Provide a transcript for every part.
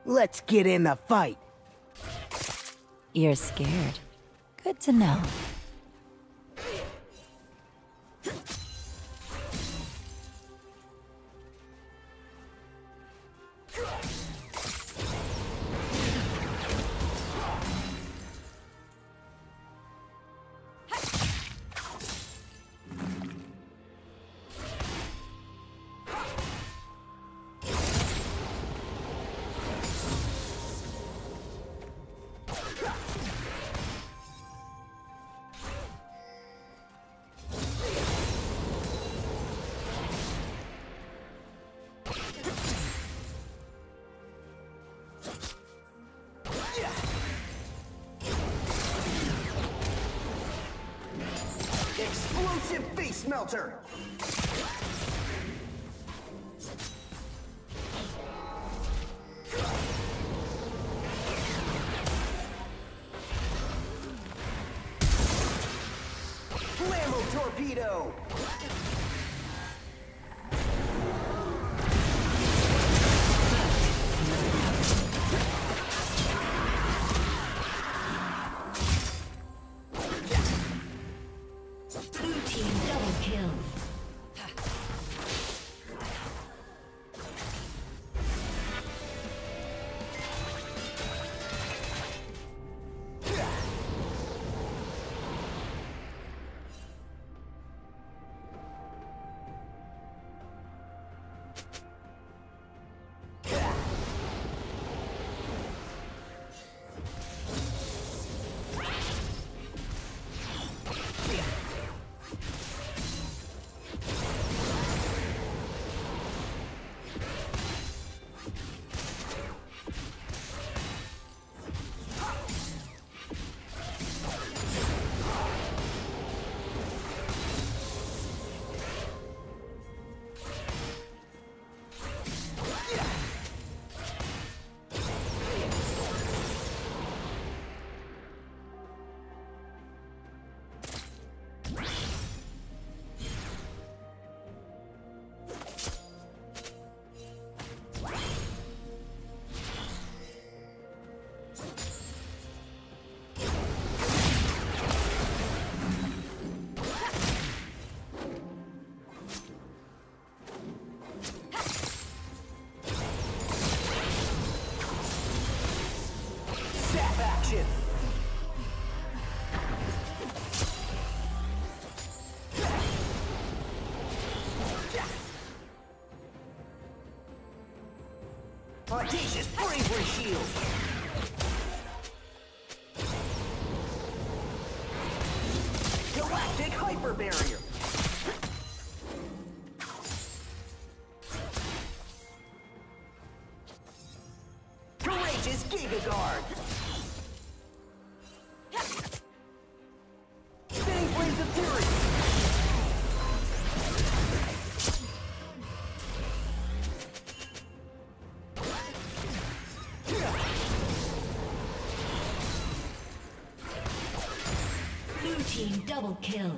Let's get in the fight. You're scared. Good to know. Explosive face melter! Flammo torpedo! Action! Audacious bravery shield! Galactic hyper barrier! Courageous Giga Guard! Spinning Blades of Fury! Blue team double kill.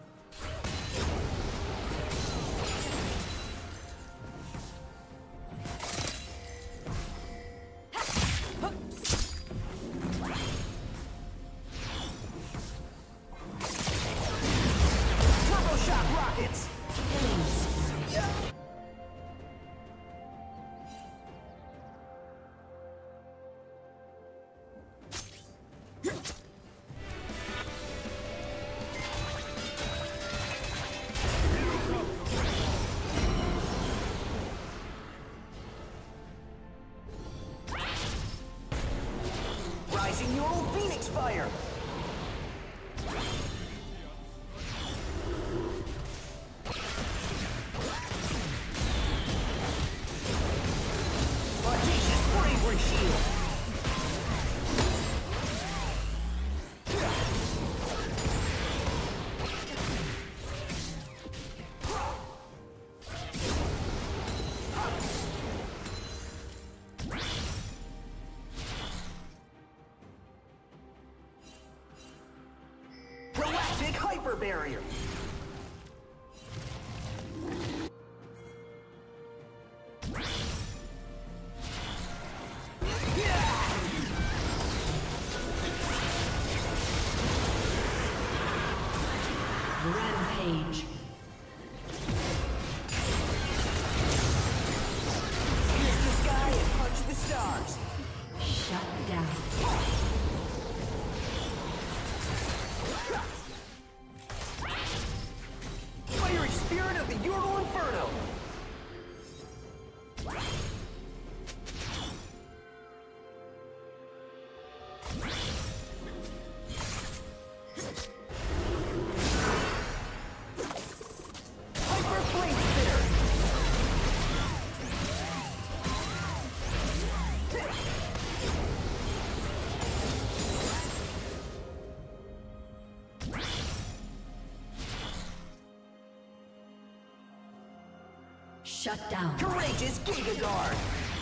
Rising your old Phoenix Fire! Audacious bravery shield! Galactic hyper barrier! Rampage. Pierce the sky and punch the stars. Shut down. Fiery spirit of the Ural Inferno. Hyper Flame Spitter. Shut down. Courageous Giga Guard.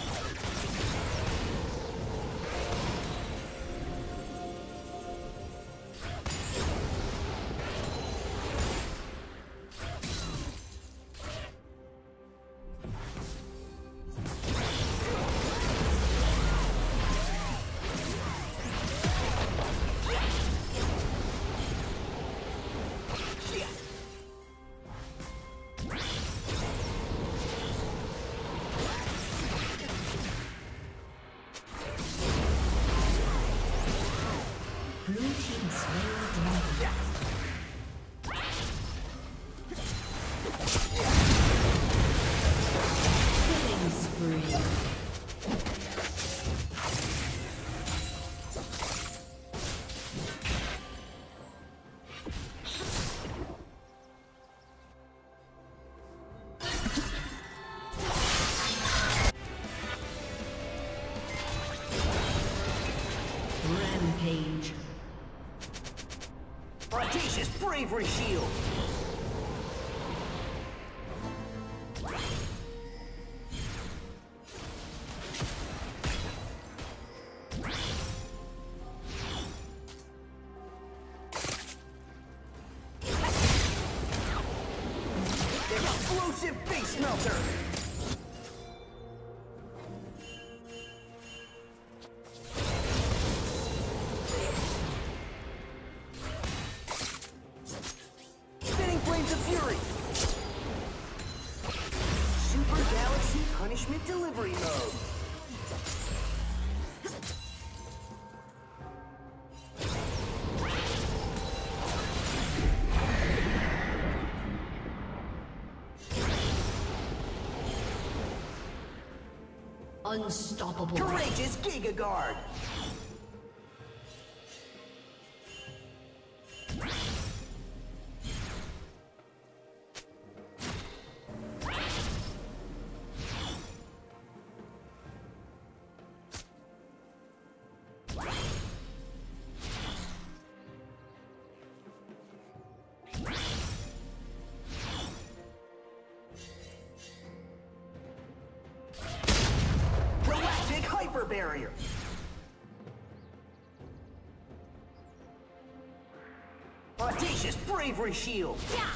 Rampage. Audacious Bravery Shield. Explosive Face Melter. Punishment delivery mode. Unstoppable. Courageous Giga Guard. Hyper Barrier. Audacious Bravery Shield.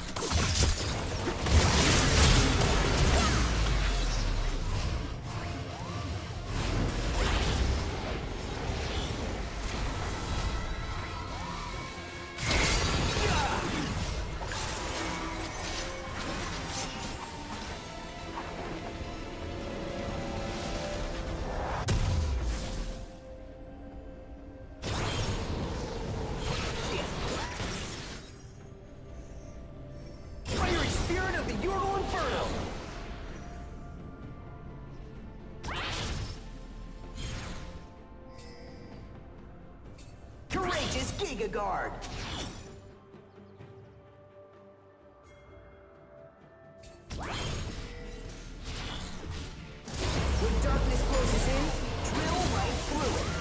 Courageous Giga Guard. When darkness closes in, drill right through it.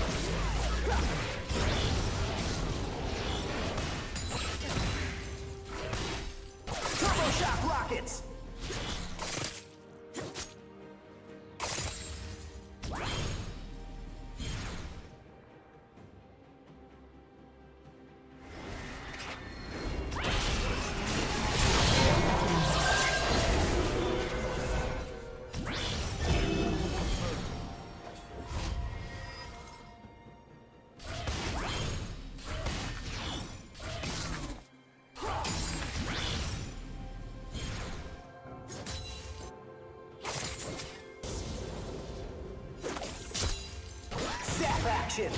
Turbo Shock Rockets. action!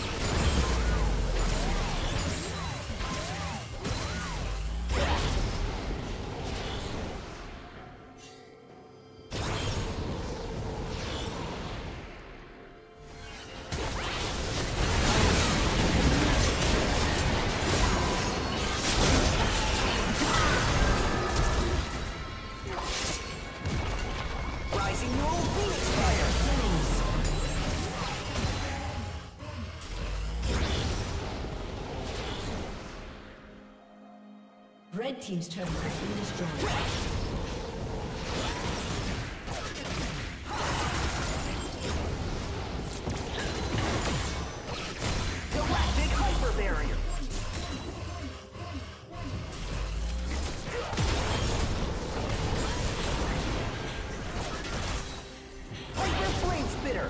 Red team's turret has been destroyed. Galactic hyper barrier. Hyper flame spitter.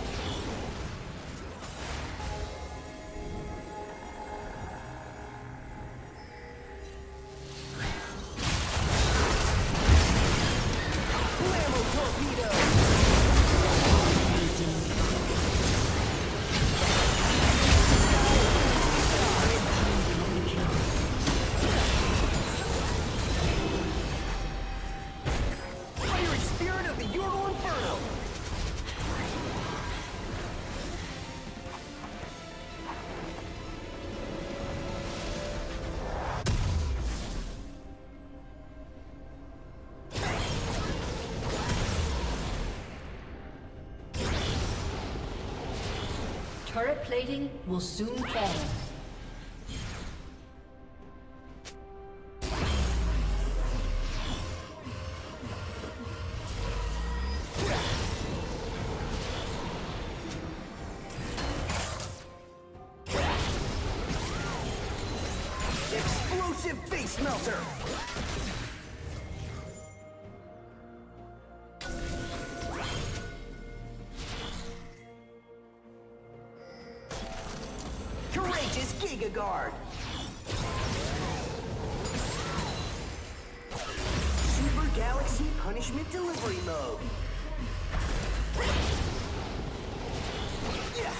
Turret plating will soon fall. Explosive face melter. Giga Guard. Super Galaxy Punishment Delivery Mode. Yeah.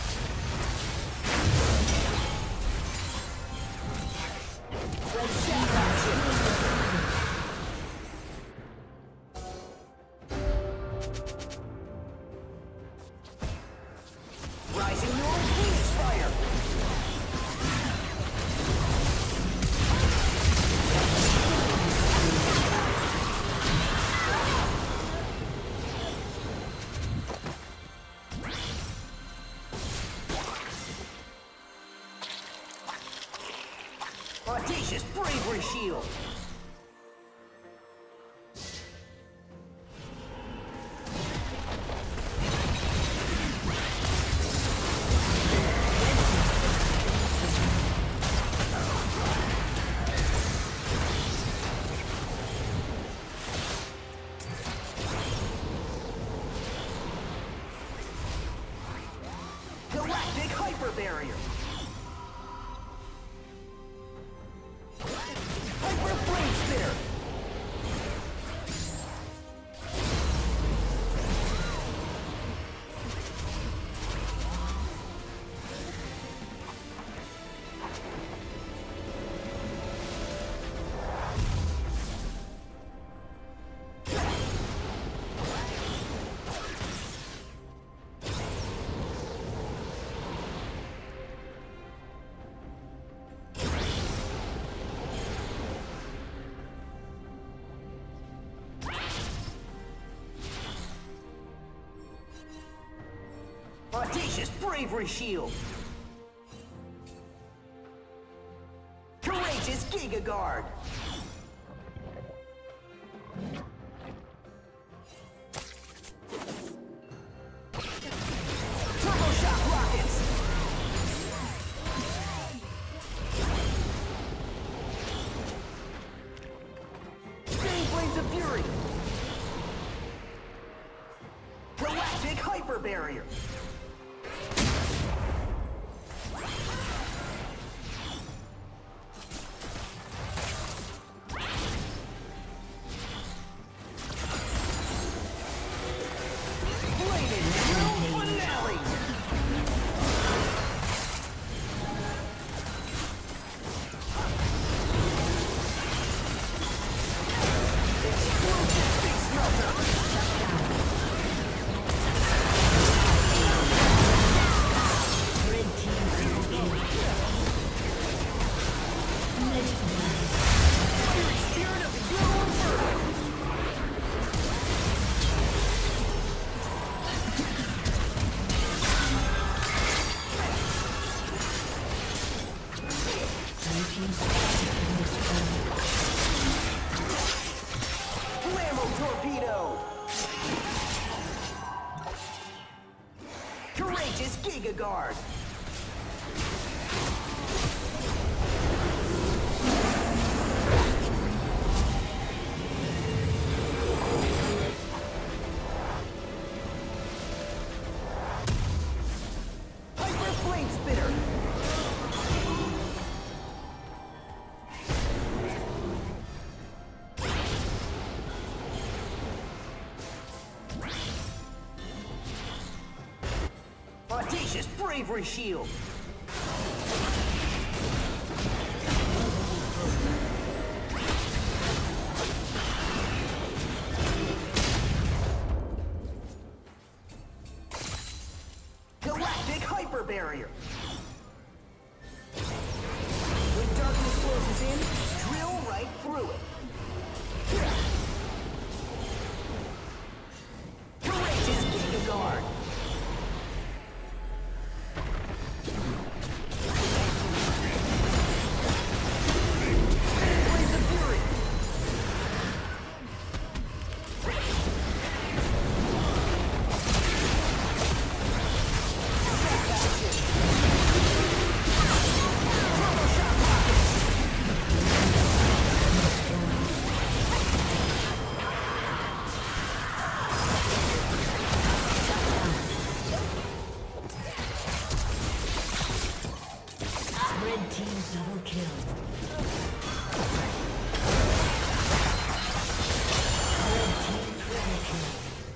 Red Shadow action. Rising World Phoenix Fire. Audacious Bravery Shield! Galactic Hyper Barrier! Hyper Flame Spitter! Audacious Bravery Shield! Courageous Giga Guard! Turbo Shock Rockets! Spinning Flames of Fury! Galactic Hyper Barrier! Courageous Giga Guard. Hyper Flame Spitter. Audacious Bravery Shield. Galactic Hyper Barrier. When darkness closes in, drill right through it. Courageous Giga Guard. Double kill. Red team triple kill.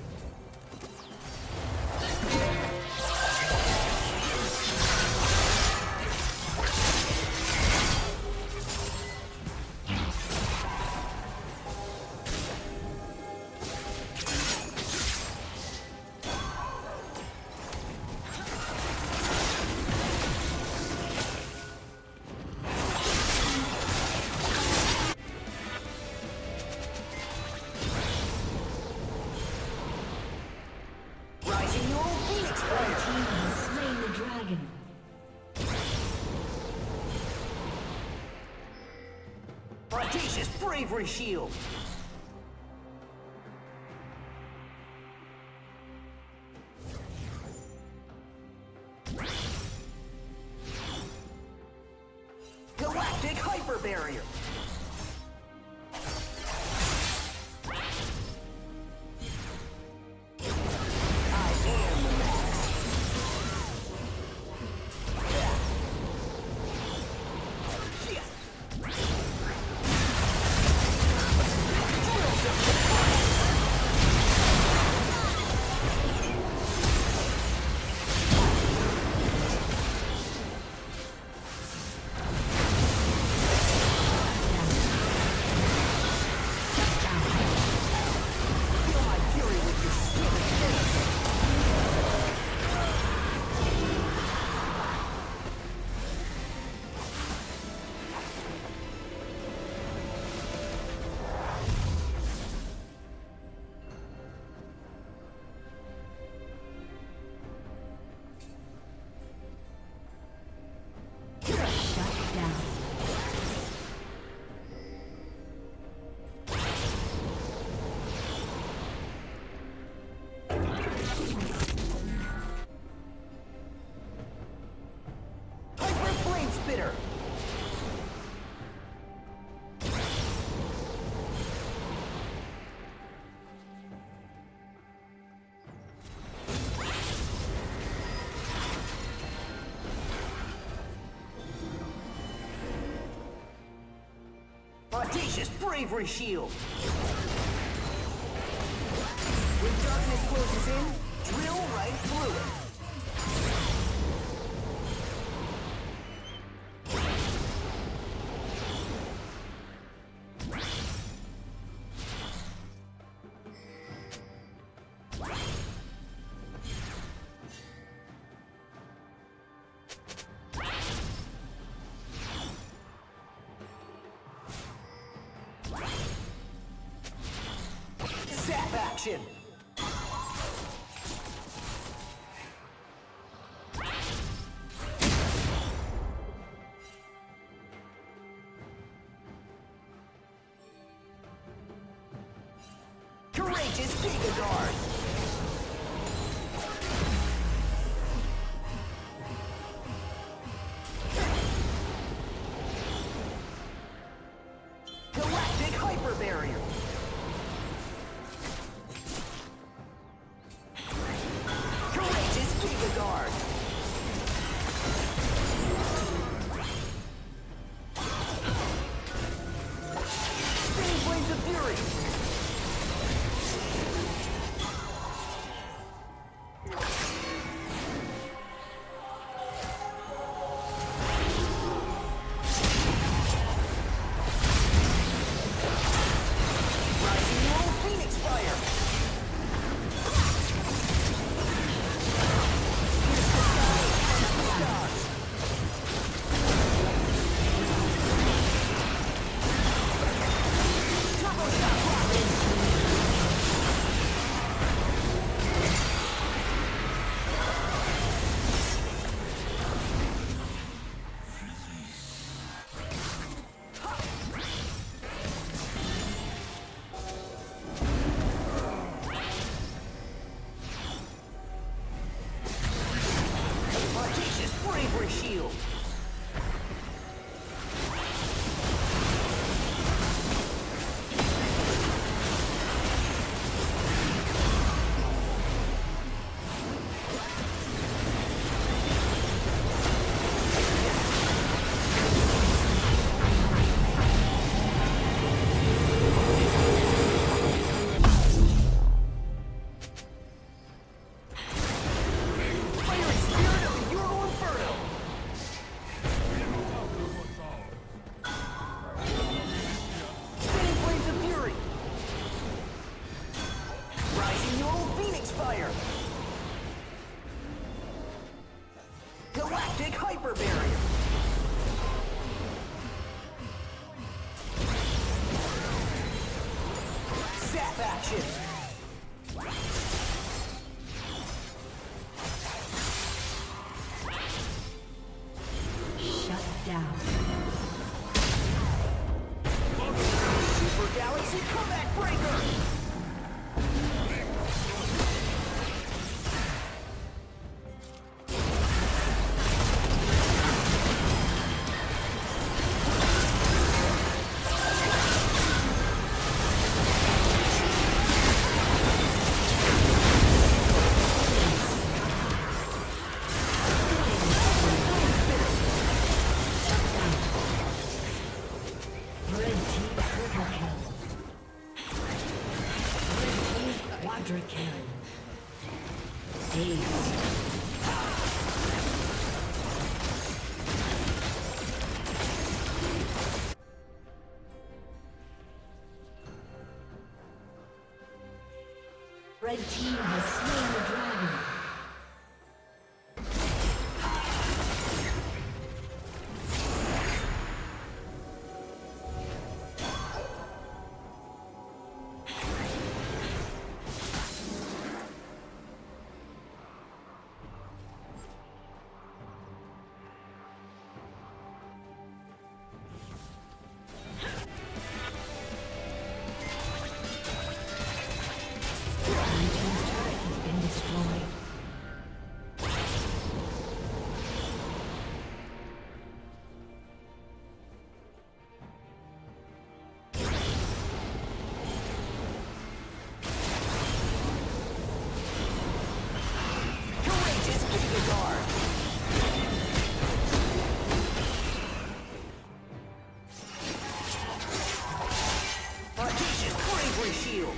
Audacious Bravery Shield. Galactic Hyper Barrier. Spitter. Audacious Bravery Shield. When darkness closes in, drill right through it. Zap action! Courageous Giga Guard! bravery shield. Galactic hyper barrier. Zap action. Shut down. Super Galaxy Comeback Breaker. Red team has slain the dragon. Shield.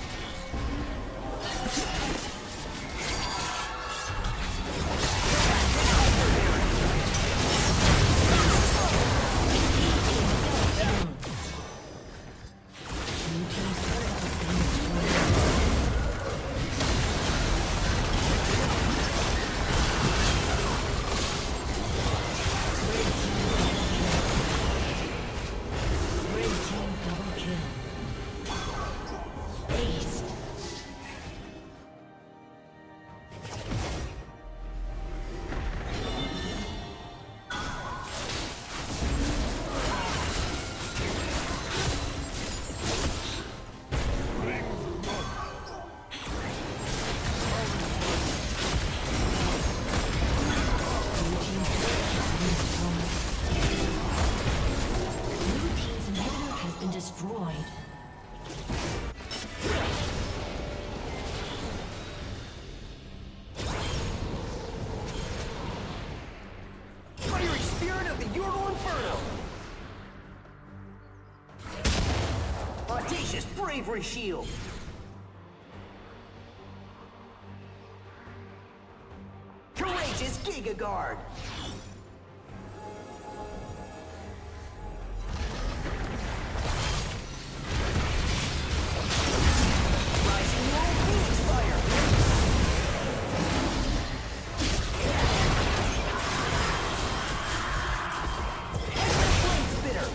Audacious bravery shield. Courageous Giga Guard. Rising Roll Phoenix Fire. Flame Spitter.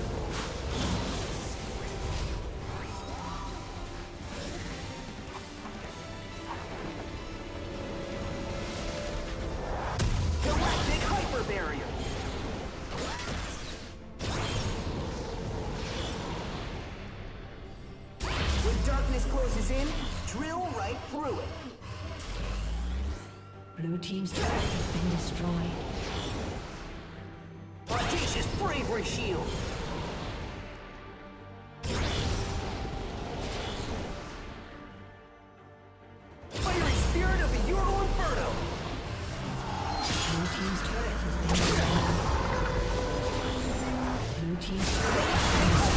Galactic Hyper Barrier. When darkness closes in, drill right through it. Blue team's turret has been destroyed. Audacious bravery shield. Fiery spirit of the Euro Inferno. Blue team's turret has been destroyed. Blue team's turret has been destroyed.